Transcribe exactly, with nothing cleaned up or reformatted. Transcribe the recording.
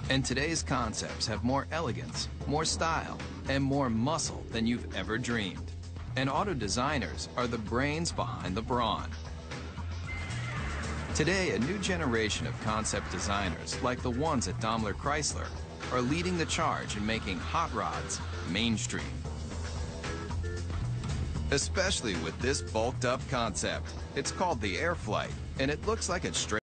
And today's concepts have more elegance, more style, and more muscle than you've ever dreamed. And auto designers are the brains behind the brawn. Today, a new generation of concept designers, like the ones at Daimler Chrysler, are leading the charge in making hot rods mainstream. Especially with this bulked up concept. It's called the Airflight, and it looks like it's straight